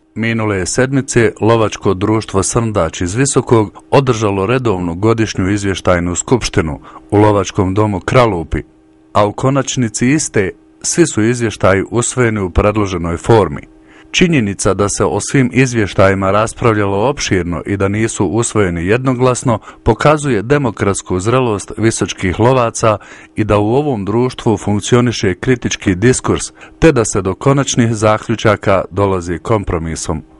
Minule sedmice lovačko društvo Srndač iz Visokog održalo redovnu godišnju izvještajnu skupštinu u lovačkom domu Kralupi, a u konačnici iste svi su izvještaji usvojeni u predloženoj formi. Činjenica da se o svim izvještajima raspravljalo opširno i da nisu usvojeni jednoglasno pokazuje demokratsku zrelost visočkih lovaca i da u ovom društvu funkcioniše kritički diskurs, te da se do konačnih zaključaka dolazi kompromisom.